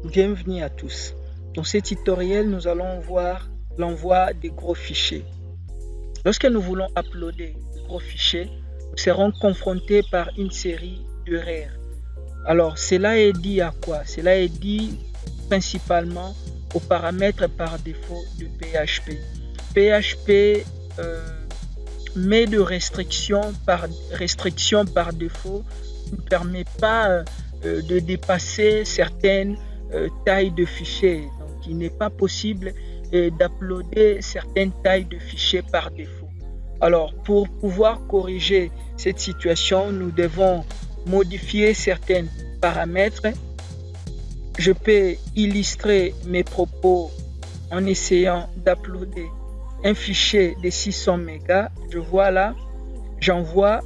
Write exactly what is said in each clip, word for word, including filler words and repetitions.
Bienvenue à tous. Dans ce tutoriel, nous allons voir l'envoi des gros fichiers. Lorsque nous voulons uploader des gros fichiers, nous serons confrontés par une série d'erreurs. Alors, cela est dû à quoi? Cela est dû principalement aux paramètres par défaut de P H P. P H P euh, met de restrictions par, restrictions par défaut, ne permet pas euh, de dépasser certaines euh, tailles de fichiers. Donc, il n'est pas possible euh, d'uploader certaines tailles de fichiers par défaut. Alors, pour pouvoir corriger cette situation, nous devons modifier certains paramètres. Je peux illustrer mes propos en essayant d'uploader un fichier de six cents mégas. Je vois là, j'envoie.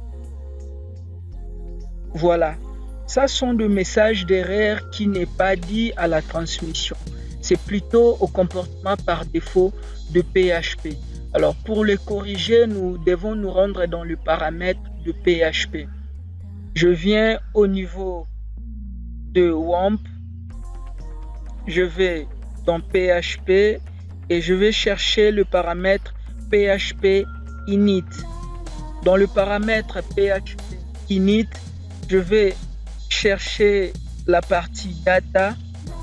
Voilà. Ça sont des messages d'erreur qui n'est pas dit à la transmission. C'est plutôt au comportement par défaut de P H P. Alors, pour le corriger, nous devons nous rendre dans le paramètre de P H P. Je viens au niveau de W A M P. Je vais dans P H P et je vais chercher le paramètre P H P init. Dans le paramètre P H P init, je vais chercher la partie data.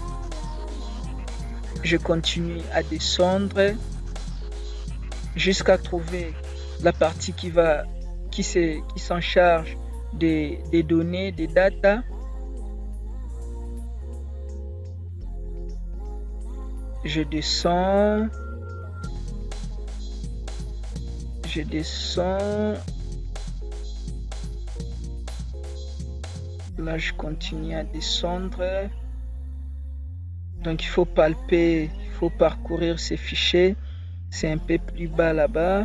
Je continue à descendre jusqu'à trouver la partie qui va qui se, qui s'en charge des, des données, des data. Je descends. Je descends. Là, je continue à descendre. Donc, il faut palper, il faut parcourir ces fichiers. C'est un peu plus bas là-bas.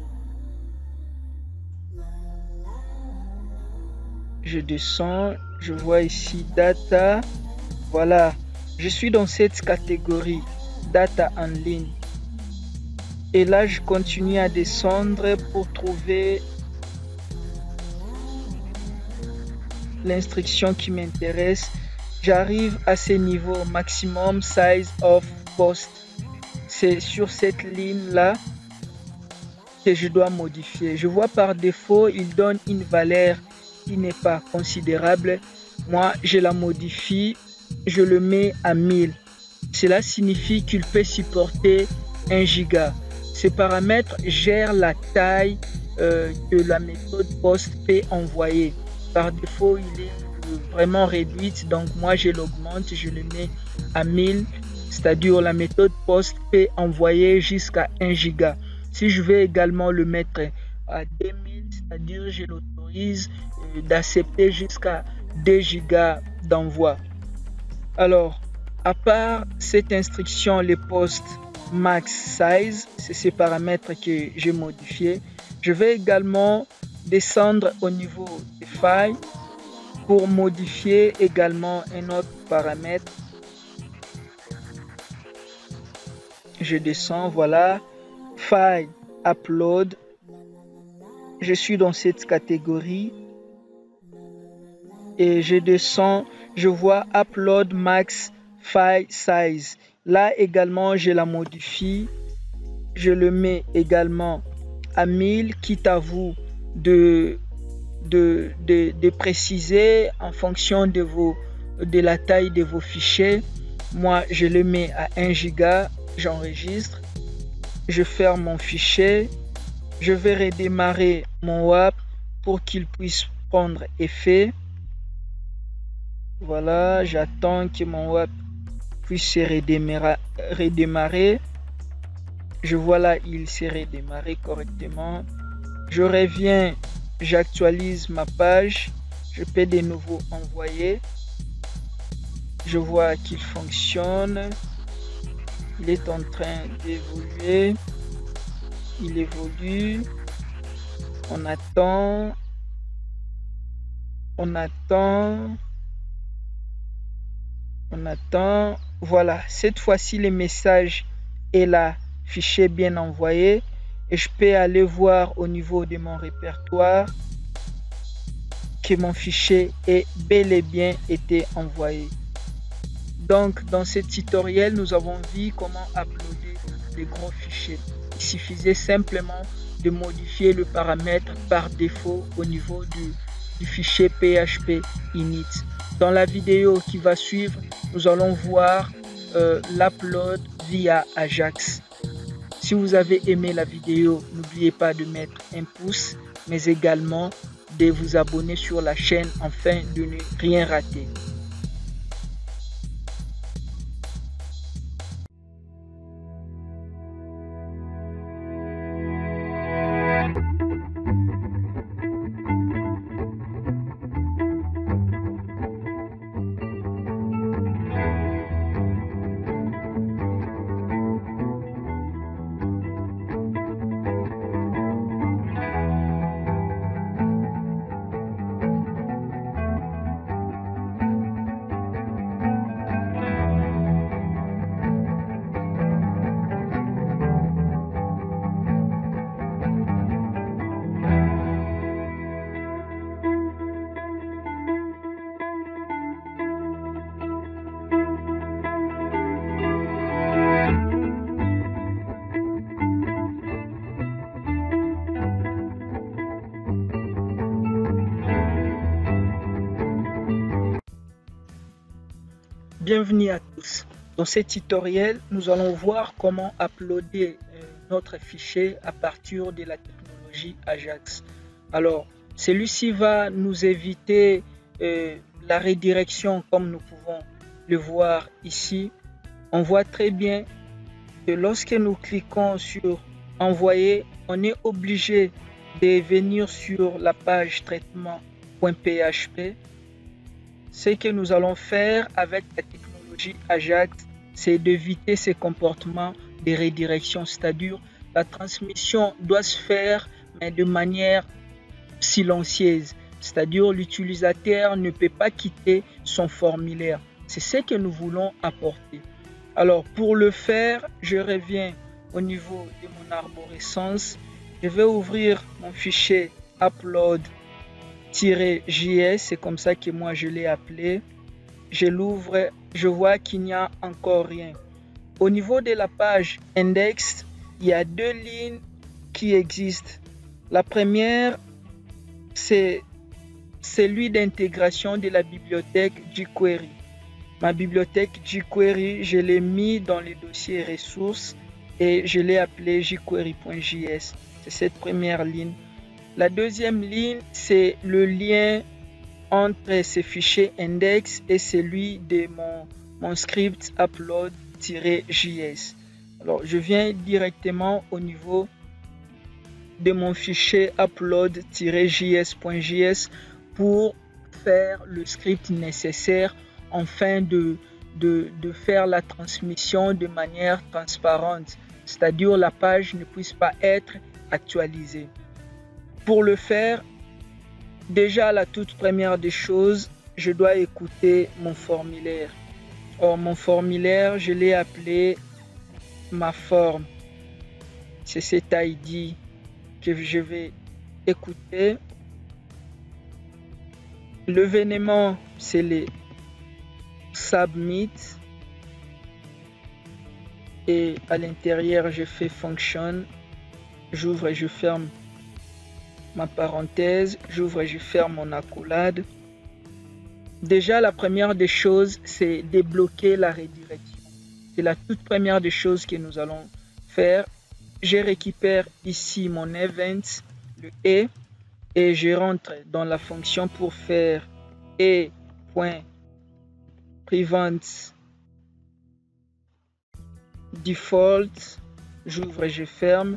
Je descends. Je vois ici data. Voilà. Je suis dans cette catégorie data en ligne. Et là, je continue à descendre pour trouver l'instruction qui m'intéresse. J'arrive à ce niveau maximum size of post. C'est sur cette ligne là que je dois modifier. Je vois par défaut, il donne une valeur qui n'est pas considérable. Moi, je la modifie, je le mets à mille. Cela signifie qu'il peut supporter un giga. Ce paramètre gère la taille euh, que la méthode post peut envoyer. Par défaut, il est vraiment réduite, donc moi je l'augmente, je le mets à mille, c'est-à-dire la méthode post peut envoyer jusqu'à un giga. Si je veux également le mettre à deux mille, c'est-à-dire je l'autorise d'accepter jusqu'à deux gigas d'envoi. Alors, à part cette instruction, les post max size, c'est ces paramètres que j'ai modifiés. Je vais également descendre au niveau des failles pour modifier également un autre paramètre. Je descends, voilà, file upload. Je suis dans cette catégorie et je descends, je vois upload max file size. Là également, je la modifie. Je le mets également à mille, quitte à vous de De, de, de préciser en fonction de, vos, de la taille de vos fichiers. Moi, je le mets à un giga, j'enregistre, je ferme mon fichier, je vais redémarrer mon W A P pour qu'il puisse prendre effet. Voilà, j'attends que mon W A P puisse se redémarrer, redémarrer. Je vois là, il s'est redémarré correctement. Je reviens. J'actualise ma page, je peux de nouveau envoyer. Je vois qu'il fonctionne. Il est en train d'évoluer. Il évolue. On attend. On attend. On attend. Voilà, cette fois-ci le message est là, fichier bien envoyé. Et je peux aller voir au niveau de mon répertoire que mon fichier est bel et bien été envoyé. Donc, dans ce tutoriel, nous avons vu comment uploader des gros fichiers. Il suffisait simplement de modifier le paramètre par défaut au niveau du, du fichier P H P init. Dans la vidéo qui va suivre, nous allons voir euh, l'upload via Ajax. Si vous avez aimé la vidéo, n'oubliez pas de mettre un pouce, mais également de vous abonner sur la chaîne afin de ne rien rater. Bienvenue à tous. Dans ce tutoriel, nous allons voir comment uploader euh, notre fichier à partir de la technologie Ajax. Alors, celui-ci va nous éviter euh, la redirection comme nous pouvons le voir ici. On voit très bien que lorsque nous cliquons sur envoyer, on est obligé de venir sur la page traitement.php. Ce que nous allons faire avec la technologie Ajax, c'est d'éviter ces comportements de redirection, c'est-à-dire la transmission doit se faire mais de manière silencieuse, c'est-à-dire l'utilisateur ne peut pas quitter son formulaire. C'est ce que nous voulons apporter. Alors pour le faire, je reviens au niveau de mon arborescence. Je vais ouvrir mon fichier upload-js, c'est comme ça que moi je l'ai appelé. Je l'ouvre, je vois qu'il n'y a encore rien. Au niveau de la page index, il y a deux lignes qui existent. La première, c'est celui d'intégration de la bibliothèque jQuery. Ma bibliothèque jQuery, je l'ai mis dans le dossier ressources et je l'ai appelé jQuery.js. C'est cette première ligne. La deuxième ligne, c'est le lien entre ce fichier index et celui de mon, mon script upload-js. Alors, je viens directement au niveau de mon fichier upload-js.js pour faire le script nécessaire afin de, de, de faire la transmission de manière transparente, c'est-à-dire la page ne puisse pas être actualisée. Pour le faire, déjà la toute première des choses, je dois écouter mon formulaire. Or, mon formulaire, je l'ai appelé ma forme. C'est cet I D que je vais écouter. L'événement, c'est les submit. Et à l'intérieur, je fais function. J'ouvre et je ferme ma parenthèse, j'ouvre et je ferme mon accolade. Déjà, la première des choses, c'est débloquer la redirection. C'est la toute première des choses que nous allons faire. Je récupère ici mon event, le e, et je rentre dans la fonction pour faire e.prevent default. J'ouvre et je ferme.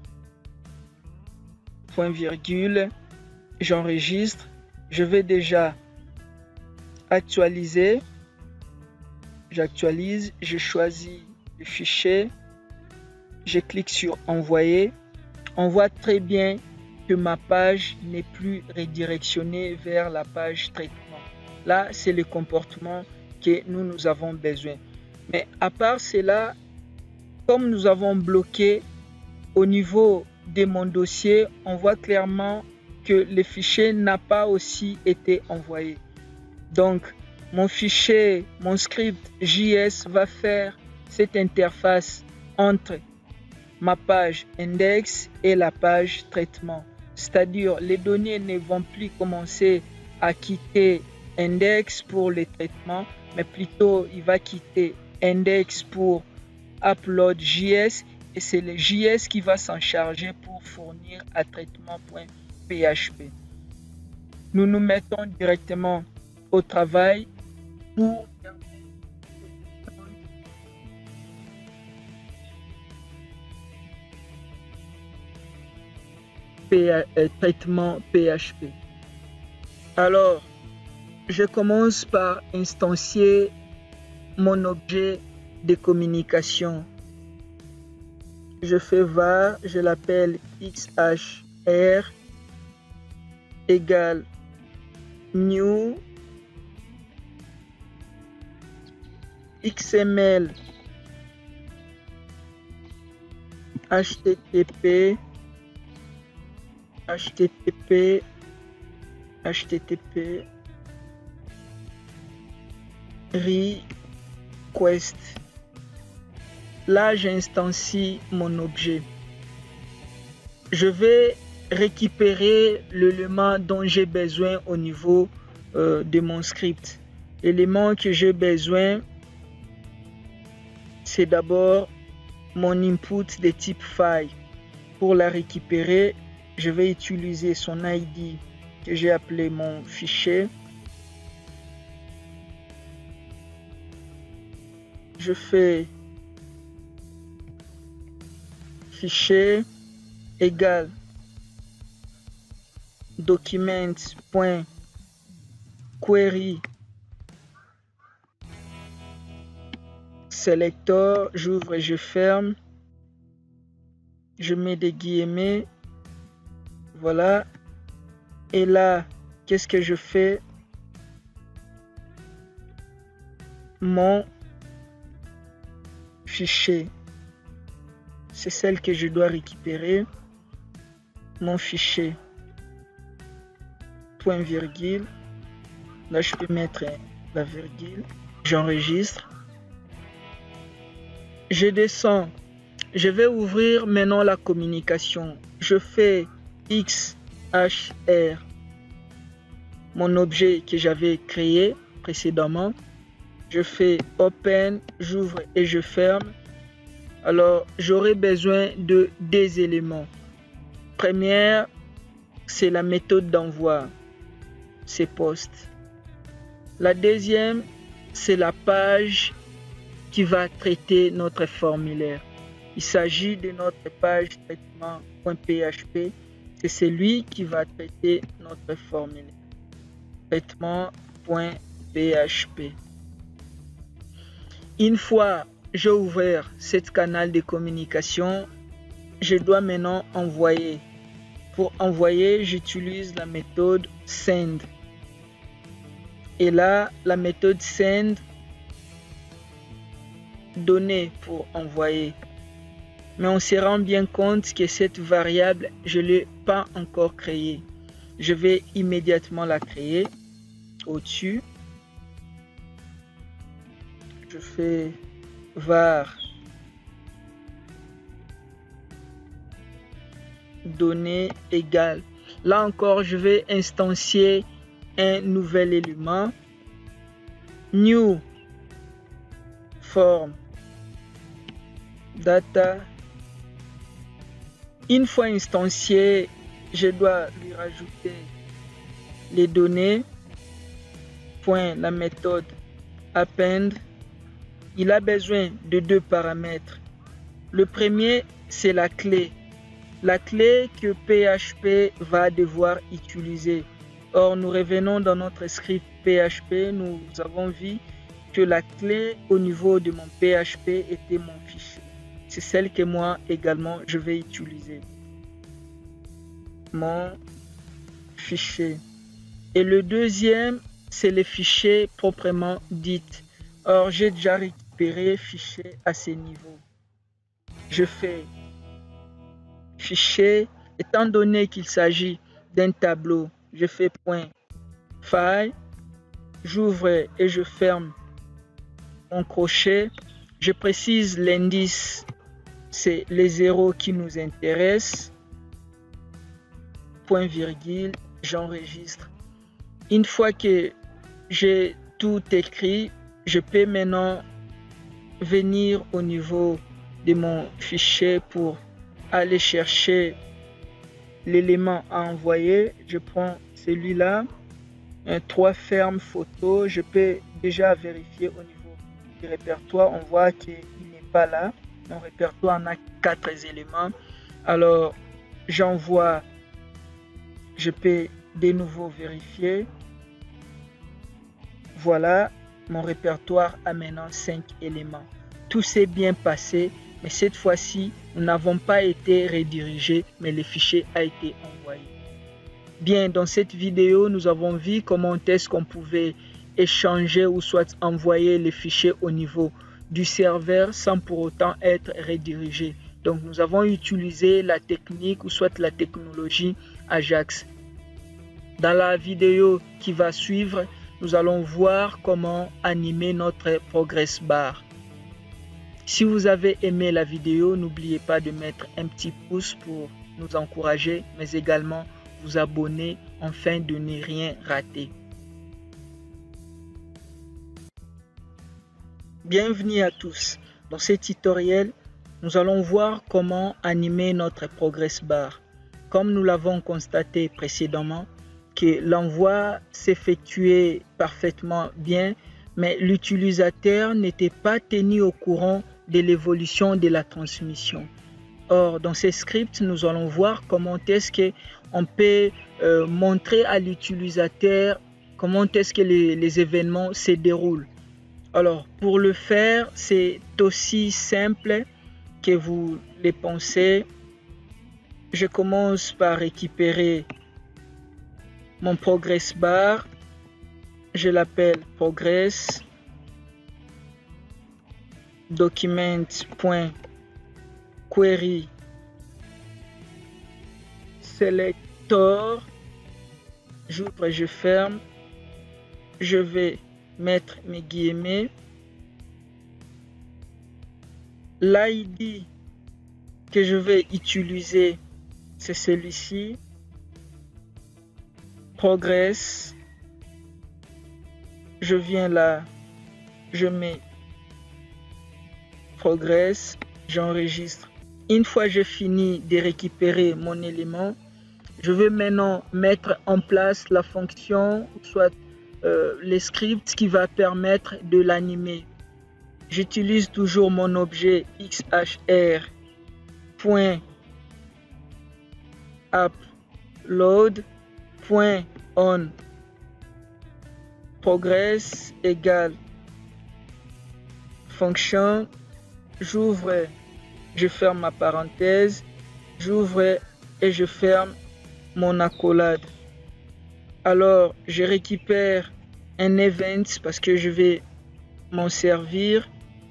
Point virgule, j'enregistre, je vais déjà actualiser, j'actualise, je choisis le fichier, je clique sur envoyer. On voit très bien que ma page n'est plus redirectionnée vers la page traitement. Là, c'est le comportement que nous, nous avons besoin. Mais à part cela, comme nous avons bloqué au niveau de mon dossier, on voit clairement que le fichier n'a pas aussi été envoyé. Donc, mon fichier, mon script J S va faire cette interface entre ma page index et la page traitement. C'est-à-dire, les données ne vont plus commencer à quitter index pour le traitement, mais plutôt il va quitter index pour upload J S et c'est le J S qui va s'en charger pour fournir à traitement.php. Nous nous mettons directement au travail pour traitement P H P. Alors, je commence par instancier mon objet de communication. Je fais var, je l'appelle xhr égale new xml http http http request. Là, j'instancie mon objet. Je vais récupérer l'élément dont j'ai besoin au niveau euh, de mon script. L'élément que j'ai besoin, c'est d'abord mon input de type file. Pour la récupérer, je vais utiliser son I D que j'ai appelé mon fichier. Je fais fichier égale document.query selector, j'ouvre et je ferme, je mets des guillemets, voilà, et là qu'est-ce que je fais? Mon fichier, c'est celle que je dois récupérer, mon fichier, point virgule, là je peux mettre la virgule, j'enregistre, je descends, je vais ouvrir maintenant la communication, je fais xhr, mon objet que j'avais créé précédemment, je fais open, j'ouvre et je ferme. Alors j'aurai besoin de deux éléments. Première, c'est la méthode d'envoi, c'est post. La deuxième, c'est la page qui va traiter notre formulaire. Il s'agit de notre page traitement.php. C'est celui qui va traiter notre formulaire. Traitement.php. Une fois j'ai ouvert cette canal de communication, je dois maintenant envoyer. Pour envoyer, j'utilise la méthode send. Et là, la méthode send, donner pour envoyer. Mais on se rend bien compte que cette variable, je ne l'ai pas encore créée. Je vais immédiatement la créer au-dessus. Je fais var données égale. Là encore, je vais instancier un nouvel élément. New form data. Une fois instancié, je dois lui rajouter les données. Point la méthode append. Il a besoin de deux paramètres. Le premier, c'est la clé. La clé que P H P va devoir utiliser. Or, nous revenons dans notre script P H P. Nous avons vu que la clé au niveau de mon P H P était mon fichier. C'est celle que moi également je vais utiliser. Mon fichier. Et le deuxième, c'est le fichier proprement dit. Or, j'ai déjà récupéré fichier à ce niveau. Je fais fichier, étant donné qu'il s'agit d'un tableau, je fais point file, j'ouvre et je ferme mon crochet. Je précise l'indice, c'est les zéros qui nous intéressent. Point virgule, j'enregistre. Une fois que j'ai tout écrit, je peux maintenant venir au niveau de mon fichier pour aller chercher l'élément à envoyer. Je prends celui-là, un trois ferme photo. Je peux déjà vérifier au niveau du répertoire. On voit qu'il n'est pas là. Mon répertoire en a quatre éléments. Alors j'envoie, je peux de nouveau vérifier. Voilà, mon répertoire a maintenant cinq éléments. Tout s'est bien passé, mais cette fois-ci, nous n'avons pas été redirigés, mais le fichier a été envoyé. Bien, dans cette vidéo, nous avons vu comment est-ce qu'on pouvait échanger ou soit envoyer les fichiers au niveau du serveur sans pour autant être redirigé. Donc, nous avons utilisé la technique ou soit la technologie Ajax. Dans la vidéo qui va suivre, nous allons voir comment animer notre progress bar. Si vous avez aimé la vidéo, n'oubliez pas de mettre un petit pouce pour nous encourager, mais également vous abonner afin de ne rien rater. Bienvenue à tous. Dans ce tutoriel, nous allons voir comment animer notre progress bar. Comme nous l'avons constaté précédemment, que l'envoi s'effectuait parfaitement bien, mais l'utilisateur n'était pas tenu au courant de l'évolution de la transmission. Or, dans ces scripts, nous allons voir comment est-ce qu'on peut euh, montrer à l'utilisateur comment est-ce que les, les événements se déroulent. Alors, pour le faire, c'est aussi simple que vous les pensez. Je commence par récupérer mon progress bar. Je l'appelle progress document.query selector. J'ouvre et je ferme. Je vais mettre mes guillemets. L'I D que je vais utiliser, c'est celui-ci. Progress. Je viens là, je mets progress, j'enregistre. Une fois j'ai fini de récupérer mon élément, je vais maintenant mettre en place la fonction, soit euh, le script qui va permettre de l'animer. J'utilise toujours mon objet xhr.upload.on. Progress égale fonction, j'ouvre, je ferme ma parenthèse, j'ouvre et je ferme mon accolade. Alors je récupère un event parce que je vais m'en servir.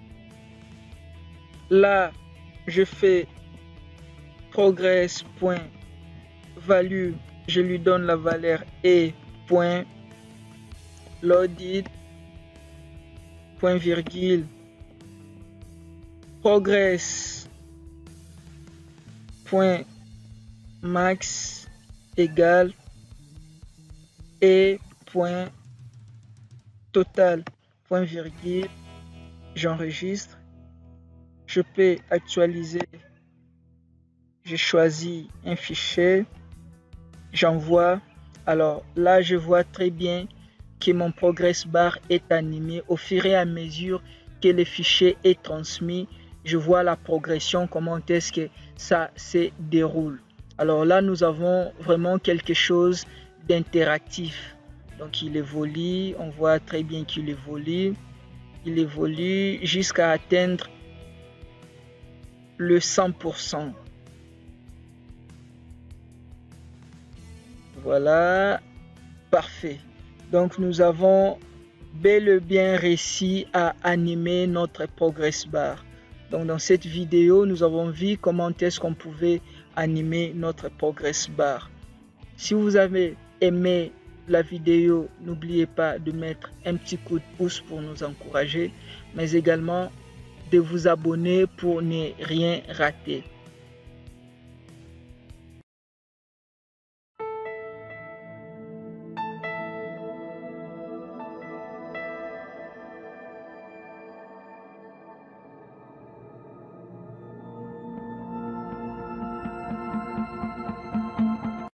Là je fais progress.value, je lui donne la valeur et point loaded, point virgule, progress, point max égale et point total, point virgule, j'enregistre. Je peux actualiser, je choisis un fichier, j'envoie. Alors là je vois très bien que mon progress bar est animé. Au fur et à mesure que le fichier est transmis, je vois la progression, comment est-ce que ça se déroule. Alors là, nous avons vraiment quelque chose d'interactif. Donc il évolue, on voit très bien qu'il évolue. Il évolue jusqu'à atteindre le cent pour cent. Voilà, parfait. Donc nous avons bel et bien réussi à animer notre progress bar. Donc dans cette vidéo, nous avons vu comment est-ce qu'on pouvait animer notre progress bar. Si vous avez aimé la vidéo, n'oubliez pas de mettre un petit coup de pouce pour nous encourager, mais également de vous abonner pour ne rien rater.